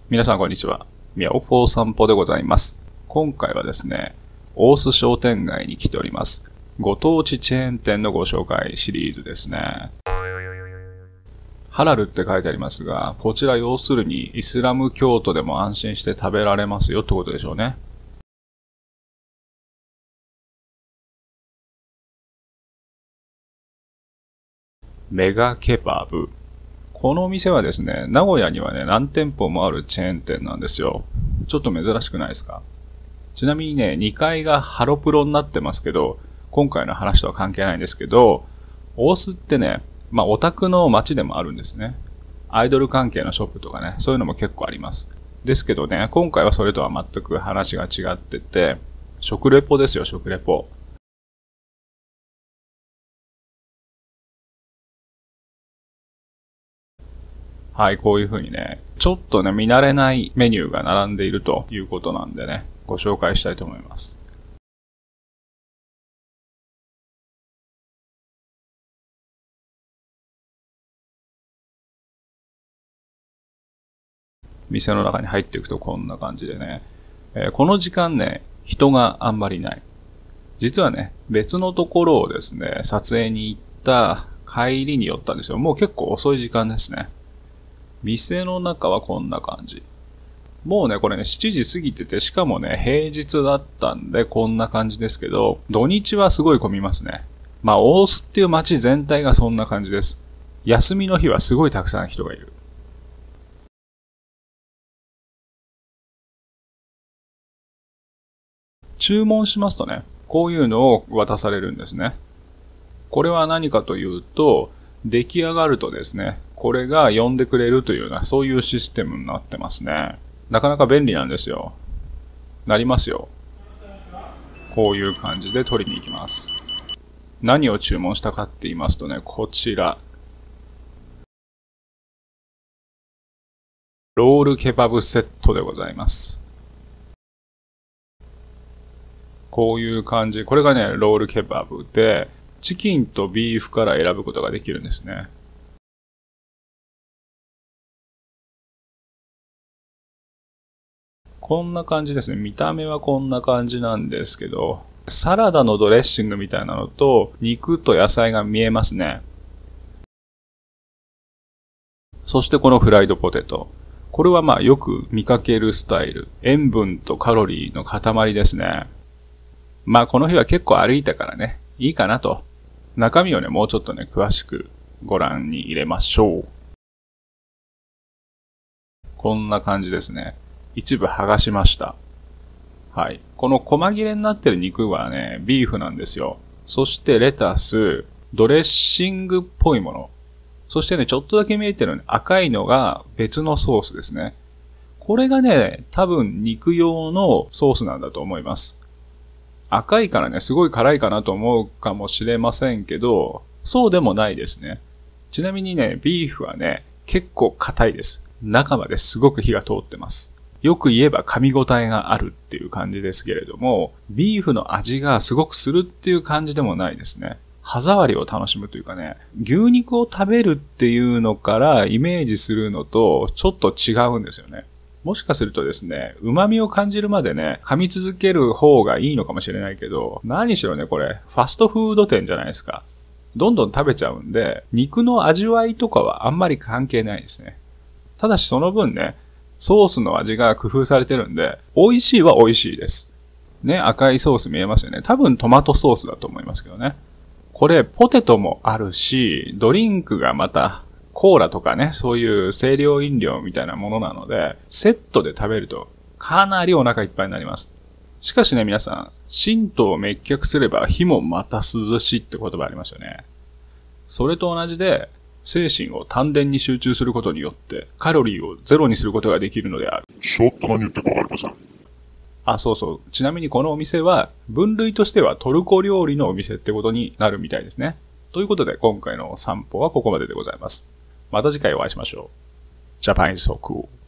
皆さんこんにちは。みやおぽ散歩でございます。今回はですね、大須商店街に来ております。ご当地チェーン店のご紹介シリーズですね。ハラルって書いてありますが、こちら要するにイスラム教徒でも安心して食べられますよってことでしょうね。メガケバブ。このお店はですね、名古屋にはね、何店舗もあるチェーン店なんですよ。ちょっと珍しくないですか？ちなみにね、2階がハロプロになってますけど、今回の話とは関係ないんですけど、大須ってね、オタクの街でもあるんですね。アイドル関係のショップとかね、そういうのも結構あります。ですけどね、今回はそれとは全く話が違ってて、食レポですよ、食レポ。はい、こういう風にね、ちょっとね、見慣れないメニューが並んでいるということなんでね、ご紹介したいと思います。店の中に入っていくとこんな感じでね、この時間ね、人があんまりない。実はね、別のところをですね、撮影に行った帰りに寄ったんですよ。もう結構遅い時間ですね。店の中はこんな感じ。もうね、これね、7時過ぎてて、しかもね、平日だったんで、こんな感じですけど、土日はすごい混みますね。大須っていう街全体がそんな感じです。休みの日はすごいたくさん人がいる。注文しますとね、こういうのを渡されるんですね。これは何かというと、出来上がるとですね、これが呼んでくれるというような、そういうシステムになってますね。なかなか便利なんですよ。なりますよ。こういう感じで取りに行きます。何を注文したかって言いますとね、こちら。ロールケバブセットでございます。こういう感じ。これがね、ロールケバブで、チキンとビーフから選ぶことができるんですね。こんな感じですね。見た目はこんな感じなんですけど、サラダのドレッシングみたいなのと、肉と野菜が見えますね。そしてこのフライドポテト。これはよく見かけるスタイル。塩分とカロリーの塊ですね。この日は結構歩いたからね、いいかなと。中身をね、もうちょっとね、詳しくご覧に入れましょう。こんな感じですね。一部剥がしました。はい。この細切れになってる肉はね、ビーフなんですよ。そしてレタス、ドレッシングっぽいもの。そしてね、ちょっとだけ見えてる赤いのが別のソースですね。これがね、多分肉用のソースなんだと思います。赤いからね、すごい辛いかなと思うかもしれませんけど、そうでもないですね。ちなみにね、ビーフはね、結構硬いです。中まですごく火が通ってます。よく言えば噛み応えがあるっていう感じですけれども、ビーフの味がすごくするっていう感じでもないですね。歯触りを楽しむというかね、牛肉を食べるっていうのからイメージするのとちょっと違うんですよね。もしかするとですね、旨味を感じるまでね、噛み続ける方がいいのかもしれないけど、何しろね、これ、ファストフード店じゃないですか。どんどん食べちゃうんで、肉の味わいとかはあんまり関係ないですね。ただしその分ね、ソースの味が工夫されてるんで、美味しいは美味しいです。ね、赤いソース見えますよね。多分トマトソースだと思いますけどね。これ、ポテトもあるし、ドリンクがまた、コーラとかね、そういう清涼飲料みたいなものなので、セットで食べるとかなりお腹いっぱいになります。しかしね、皆さん、神道を滅却すれば火もまた涼しいって言葉ありますよね。それと同じで、精神を丹田に集中することによって、カロリーをゼロにすることができるのである。 ちょっと何言ってるかわかりません。 そうそう。ちなみにこのお店は、分類としてはトルコ料理のお店ってことになるみたいですね。ということで、今回の散歩はここまででございます。また次回お会いしましょう。Japan is so cool.